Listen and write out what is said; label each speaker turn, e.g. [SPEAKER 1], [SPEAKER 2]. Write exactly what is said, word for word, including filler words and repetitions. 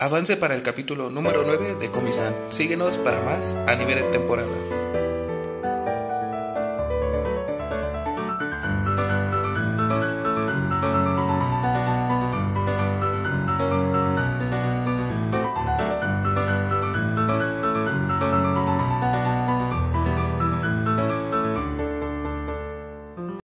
[SPEAKER 1] Avance para el capítulo número nueve de Comisan. Síguenos para más a nivel de temporada.